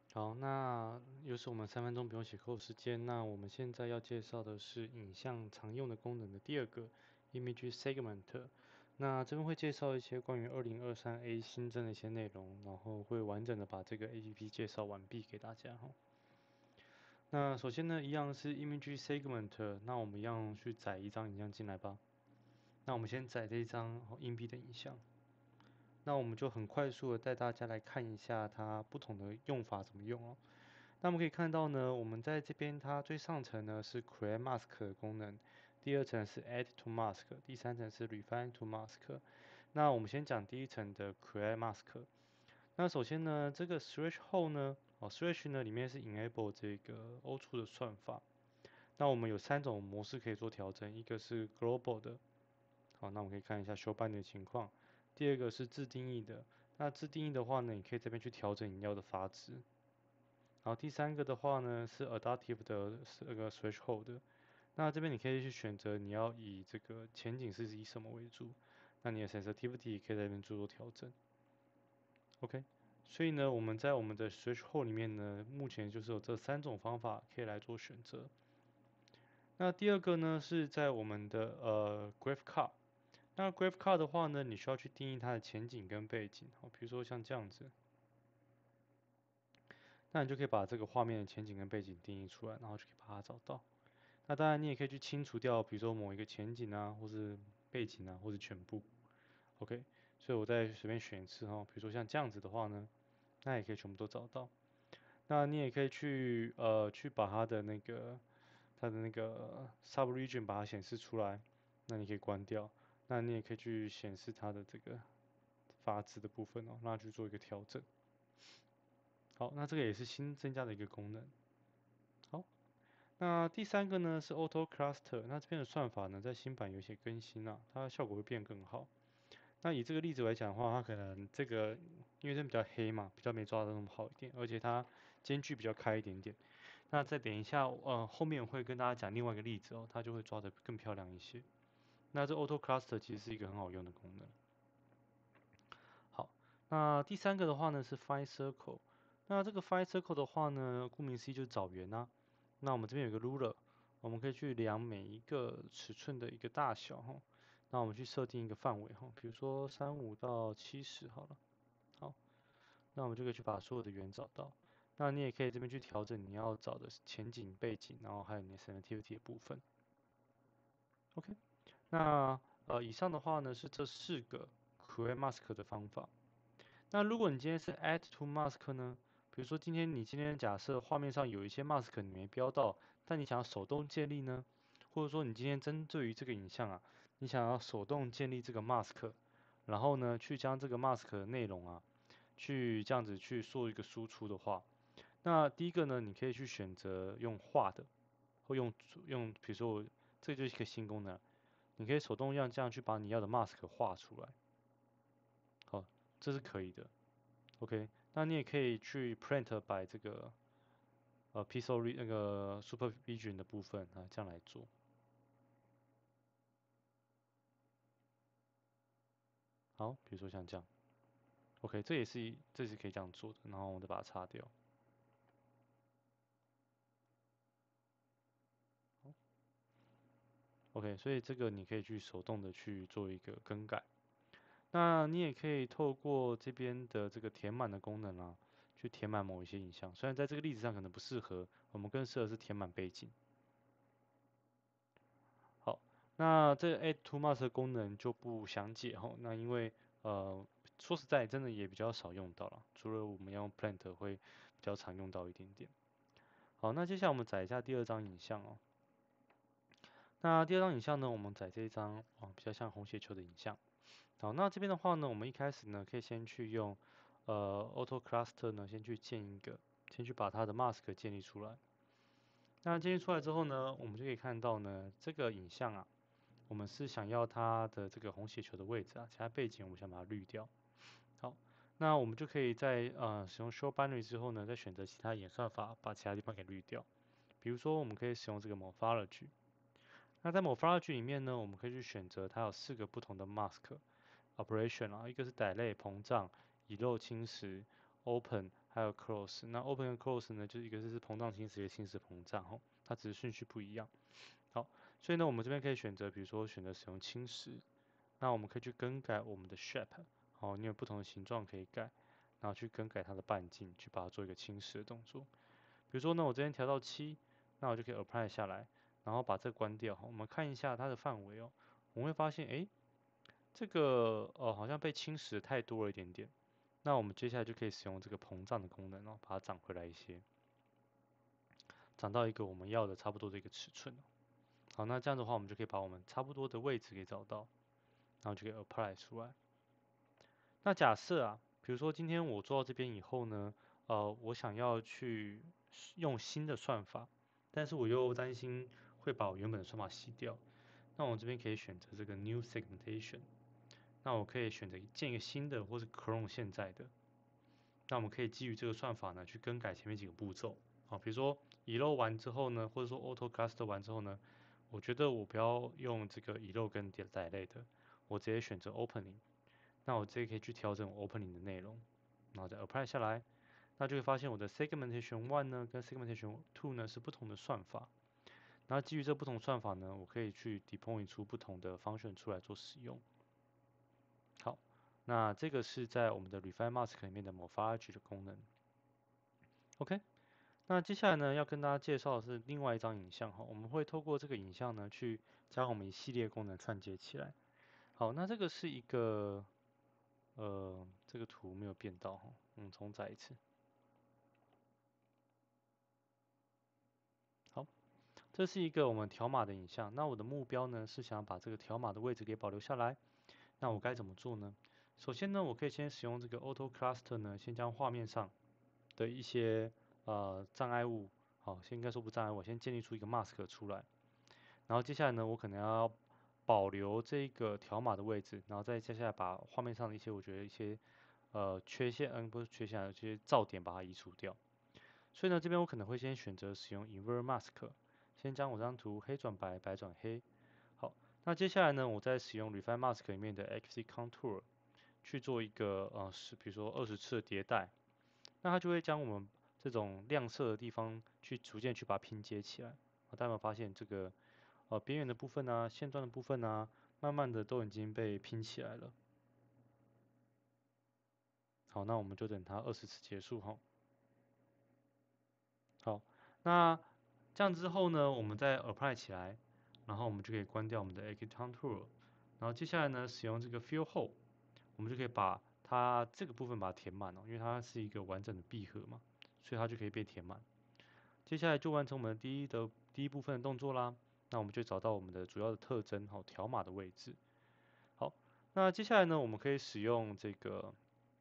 好，那又是我们3分钟不用写扣时间。那我们现在要介绍的是影像常用的功能的第二个 Image Segment。那这边会介绍一些关于2023A 新增的一些内容，然后会完整的把这个 APP 介绍完毕给大家哈。那首先呢，一样是 Image Segment，那我们一样去载一张影像进来吧。那我们先载这一张硬币的影像。那我们就很快速的带大家来看一下它不同的用法怎么用哦。那我们可以看到呢，我们在这边它最上层呢是 Create Mask 的功能，第二层是 Add to Mask，第三层是 Refine to Mask。那我们先讲第一层的 Create Mask。那首先呢，这个 Threshold 呢，Threshold 呢里面是 Enable 这个 O2 的算法。那我们有3种模式可以做调整，一个是 Global 的，好，那我们可以看一下修班的情况。第二个是自定义的，那自定义的话呢，你可以这边去调整你要的阀值。然后第三个的话呢是 Adaptive 的那个 Threshold 的，那这边你可以去选择你要以这个前景是以什么为主，那你的 Sensitivity 也可以在这边做调整。OK，所以呢，我们在我们的 Threshold 里面呢，目前就是有这3种方法可以来做选择。那第二个呢是在我们的Graph Card。那 Graph Card 的话呢，你需要去定义它的前景跟背景，好，比如说像这样子，那你就可以把这个画面的前景跟背景定义出来，然后就可以把它找到。那当然你也可以去清除掉，比如说某一个前景啊，或是背景啊，或是全部。OK，所以我再随便选一次哈，比如说像这样子的话呢，那也可以全部都找到。那你也可以去把它的那个 sub region 把它显示出来，那你可以关掉。那你也可以去显示它的这个阀值的部分哦，让它去做一个调整。好，那这个也是新增加的一个功能。好，那第三个呢是 Auto Cluster，那这边的算法呢在新版有一些更新啊，它效果会变更好。那以这个例子来讲的话，它可能这个因为这比较黑嘛，比较没抓的那么好一点，而且它间距比较开一点点。那再等一下，后面我会跟大家讲另外一个例子哦，它就会抓得更漂亮一些。那这 Auto Cluster 其实是一个很好用的功能。好，那第三个的话呢是 Find Circle。那这个 Find Circle 的话呢，顾名思义就是找圆啊。那我们这边有个 ruler，我们可以去量每一个尺寸的一个大小哈。那我们去设定一个范围哈，比如说35到70好了。好，那我们就可以去把所有的圆找到。那你也可以这边去调整你要找的前景、背景，然后还有你的 sensitivity 的部分。OK，那以上的话呢是这4个 create mask 的方法。那如果你今天是 add to mask 呢？比如说你今天假设画面上有一些 mask 你没标到，但你想要手动建立呢？或者说你今天针对于这个影像啊，你想要手动建立这个 mask，然后呢去将这个 mask 的内容啊，去这样子去做一个输出的话，那第一个呢，你可以去选择用画的，或用，比如说这就是一个新功能，你可以手动这样去把你要的 mask 画出来，好，这是可以的。OK，那你也可以去 print by 这个pixel 那个 supervision 的部分啊，这样来做。好，比如说像这样，OK，这是可以这样做的，然后我们再把它擦掉。OK，所以这个你可以去手动的去做一个更改。那你也可以透过这边的这个填满的功能啊，去填满某一些影像。虽然在这个例子上可能不适合，我们更适合是填满背景。好，那这个 Add to Mask 的功能就不详解哈。那因为说实在，真的也比较少用到了，除了我们要用 Plant 会比较常用到一点点。好，那接下来我们载一下第二张影像哦。那第二张影像呢，我们载这一张比较像红血球的影像。好，那这边的话呢，我们一开始呢可以先去用Auto Cluster 呢先去建一个，先去把它的 Mask 建立出来。那建立出来之后呢，我们就可以看到呢，这个影像啊。我们是想要它的这个红血球的位置啊，其他背景我们想把它滤掉。好，那我们就可以在使用 Show Boundary 之后呢，再选择其他演算法把其他地方给滤掉。比如说，我们可以使用这个 Morphology。那在 Morphology 里面呢，我们可以去选择它有4个不同的 Mask Operation 啊，一个是 Dilate 膨胀、遗漏侵蚀、Open 还有 close。那 open 跟 close 呢，就是一个是膨胀侵蚀，一个侵蚀膨胀哦，它只是顺序不一样。好，所以呢，我们这边可以选择，比如说选择使用侵蚀，那我们可以去更改我们的 shape，哦，你有不同的形状可以改，然后去更改它的半径，去把它做一个侵蚀的动作。比如说呢，我这边调到7，那我就可以 apply 下来，然后把这个关掉。我们看一下它的范围哦，我们会发现，诶，这个好像被侵蚀的太多了一点点。那我们接下来就可以使用这个膨胀的功能哦，把它长回来一些，长到一个我们要的差不多的一个尺寸哦。好，那这样的话，我们就可以把我们差不多的位置给找到，然后就可以 apply 出来。那假设啊，比如说今天我做到这边以后呢，我想要去用新的算法，但是我又担心会把我原本的算法洗掉，那我这边可以选择这个 New Segmentation，那我可以选择建一个新的，或是 clone 现在的，那我们可以基于这个算法呢，去更改前面几个步骤，好，比如说遗漏完之后呢，或者说 Auto Cluster 完之后呢，我觉得我不要用这个遗漏跟载类的，我直接选择 Opening。那我直接可以去调整 opening 的内容，然后再 apply 下来，那就会发现我的 segmentation one 呢跟 segmentation two 呢是不同的算法。那基于这不同算法呢，我可以去 deploy 出不同的 function 出来做使用。好，那这个是在我们的 refine mask 里面的 morphology 的功能。OK，那接下来呢要跟大家介绍的是另外一张影像哈，我们会透过这个影像呢去将我们一系列功能串接起来。好，那这个是一个这个图没有变到哈，重载一次。好，这是一个我们条码的影像。那我的目标呢是想把这个条码的位置给保留下来。那我该怎么做呢？首先呢，我可以先使用这个 Auto Cluster 呢，先将画面上的一些障碍物，好，先应该说不障碍物，先建立出一个 mask 出来。然后接下来呢，我可能要保留这个条码的位置，然后再接下来把画面上的一些我觉得一些缺陷，不是缺陷，有些噪点把它移除掉。所以呢，这边我可能会先选择使用 Invert Mask，先将我这张图黑转白，白转黑。好，那接下来呢，我再使用 Refine Mask 里面的 XC Contour 去做一个比如说20次的迭代，那它就会将我们这种亮色的地方去逐渐去把它拼接起来。大家有没有发现这个边缘的部分啊，线段的部分啊，慢慢的都已经被拼起来了。好，那我们就等它20次结束哈。好，那这样之后呢，我们再 apply 起来，然后我们就可以关掉我们的 X Contour，然后接下来呢，使用这个 Fill Hole，我们就可以把它这个部分把它填满哦，因为它是一个完整的闭合嘛，所以它就可以被填满。接下来就完成我们第一部分的动作啦。那我们就找到我们的主要的特征，好，条码的位置。好，那接下来呢，我们可以使用这个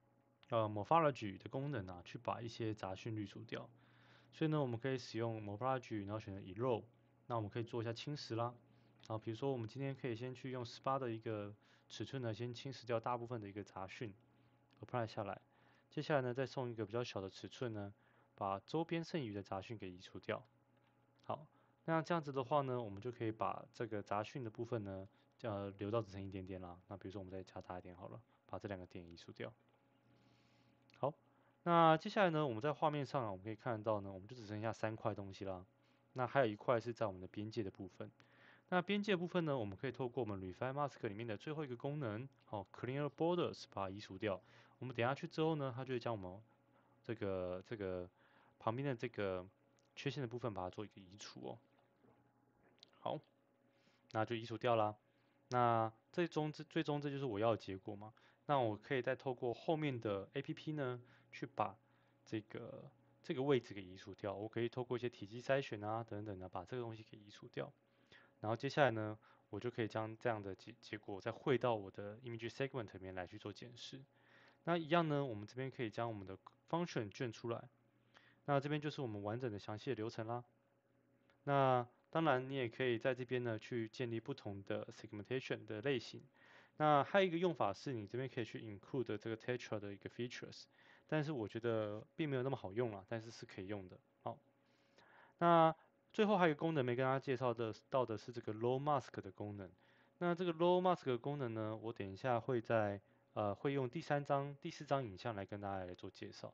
Morphology 的功能啊，去把一些杂讯滤除掉。所以呢，我们可以使用 Morphology，然后选择 Erode，那我们可以做一下侵蚀啦。好，比如说我们今天可以先去用18的一个尺寸呢，先侵蚀掉大部分的一个杂讯，apply 下来。接下来呢，再送一个比较小的尺寸呢，把周边剩余的杂讯给移除掉。好，那这样子的话呢，我们就可以把这个杂讯的部分呢，留到只剩一点点啦。那比如说我们再加大一点好了，把这两个点移除掉。好，那接下来呢，我们在画面上啊，我们可以看得到呢，我们就只剩下3块东西啦。那还有一块是在我们的边界的部分。那边界部分呢，我们可以透过我们 Refine Mask 里面的最后一个功能，好，Clear Borders 把它移除掉。我们等下去之后呢，它就会将我们这个旁边的这个缺陷的部分把它做一个移除哦。好，那就移除掉啦。那最终这就是我要的结果嘛？那我可以再透过后面的 APP 呢，去把这个位置给移除掉。我可以透过一些体积筛选啊等等的，把这个东西给移除掉。然后接下来呢，我就可以将这样的结果再汇到我的 image segment 里面来去做检视。那一样呢，我们这边可以将我们的 function 卷出来。那这边就是我们完整的详细的流程啦。那当然，你也可以在这边呢去建立不同的 segmentation 的类型。那还有一个用法是，你这边可以去 include 这个 tetra 的一个 features，但是我觉得并没有那么好用啦，但是是可以用的。好，那最后还有一个功能没跟大家介绍到的是这个 low mask 的功能。那这个 low mask 的功能呢，我等一下会用第4张影像来跟大家来做介绍。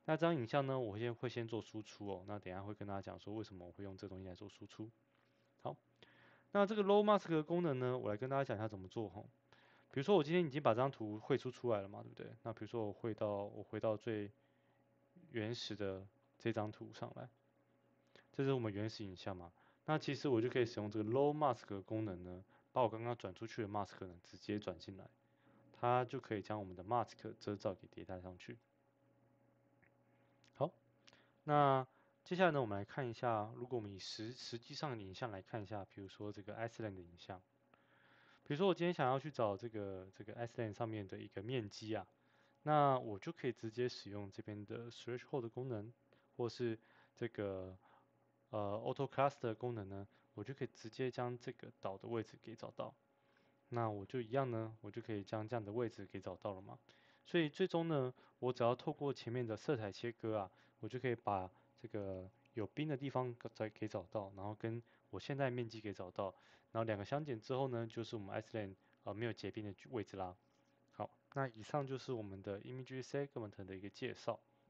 那这张影像呢，我会先做输出哦。那等一下会跟大家讲说为什么我会用这东西来做输出。好，那这个 low mask 的功能呢，我来跟大家讲一下怎么做哈。比如说我今天已经把这张图绘出来了嘛，对不对？那比如说我回到最原始的这张图上来，这是我们原始影像嘛。那其实我就可以使用这个 low mask 的功能呢，把我刚刚转出去的 mask 呢直接转进来，它就可以将我们的 mask 遮罩给迭代上去。好，那接下来呢，我们来看一下，如果我们以实际上的影像来看一下，比如说这个 Iceland 的影像，比如说我今天想要去找这个 Iceland 上面的一个面积啊，那我就可以直接使用这边的 threshold 的功能，或是这个auto cluster 的功能呢，我就可以直接将这个岛的位置给找到。那我就一样呢，我就可以将这样的位置给找到了嘛。所以最终呢，我只要透过前面的色彩切割啊，我就可以把这个有冰的地方给找到，然后跟我现在面积给找到，然后两个相减之后呢，就是我们 Iceland 没有结冰的位置啦。好，那以上就是我们的 Image Segment 的一个介绍。